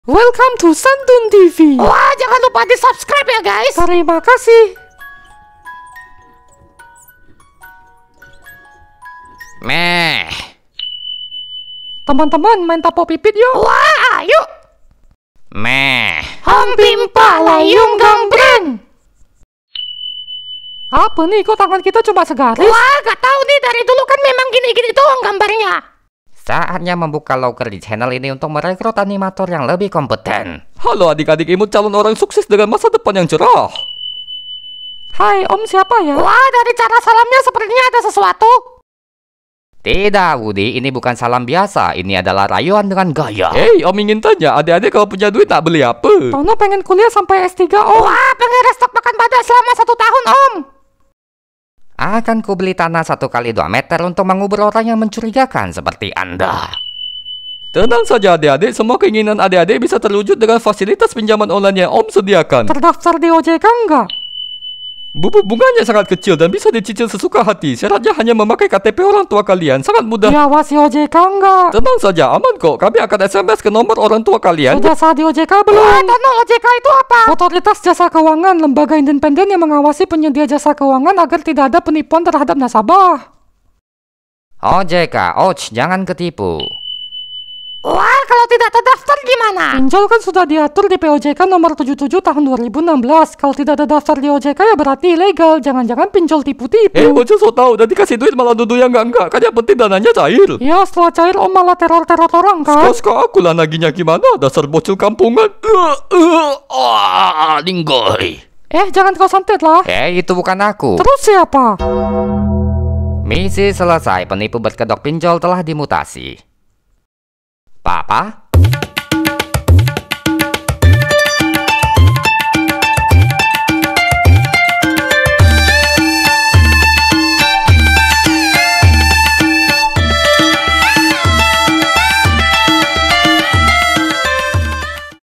Welcome to Santun TV. Wah, jangan lupa di subscribe ya guys. Terima kasih. Meh. Teman-teman main tapo pipit yuk. Wah, ayo. Meh. Hampimpa layung gambreng. Apa nih, kok tangan kita cuma segaris? Wah, gak tahu nih, dari dulu kan memang gini-gini doang gambarnya. Saatnya membuka loker di channel ini untuk merekrut animator yang lebih kompeten. Halo adik-adik imut calon orang sukses dengan masa depan yang cerah. Hai, Om siapa ya? Wah, dari cara salamnya sepertinya ada sesuatu. Tidak, Woody, ini bukan salam biasa. Ini adalah rayuan dengan gaya. Hei, Om ingin tanya, adik-adik kalau punya duit tak beli apa? Tono pengen kuliah sampai S3, Om. Wah, pengen restock makan badak selama 1 tahun, Om. Akan kubeli tanah 1 kali 2 meter untuk mengubur orang yang mencurigakan seperti Anda. Tenang saja adik-adik, semua keinginan adik-adik bisa terwujud dengan fasilitas pinjaman online yang Om sediakan. Terdaftar di OJK enggak? Bunganya sangat kecil dan bisa dicicil sesuka hati. Syaratnya hanya memakai KTP orang tua kalian, sangat mudah. Diawasi OJK enggak? Tenang saja, aman kok. Kami akan SMS ke nomor orang tua kalian. Sudah sah di OJK Wah, belum? Tono, OJK itu apa? Otoritas Jasa Keuangan, lembaga independen yang mengawasi penyedia jasa keuangan agar tidak ada penipuan terhadap nasabah. OJK, jangan ketipu. Wah, kalau tidak terdaftar gimana? Pinjol kan sudah diatur di POJK nomor 77 tahun 2016. Kalau tidak terdaftar di OJK ya berarti ilegal. Jangan-jangan pinjol tipu-tipu. Bocah so tau, nanti kasih duit malah nuduh yang enggak. Kan yang penting dananya cair. Ya, setelah cair Om malah teror-teror orang kan? Suka aku lah naginya gimana, dasar bocil kampungan. Linggoy. Jangan kau santet lah. Itu bukan aku. Terus siapa? Misi selesai, penipu berkedok pinjol telah dimutasi. Papa?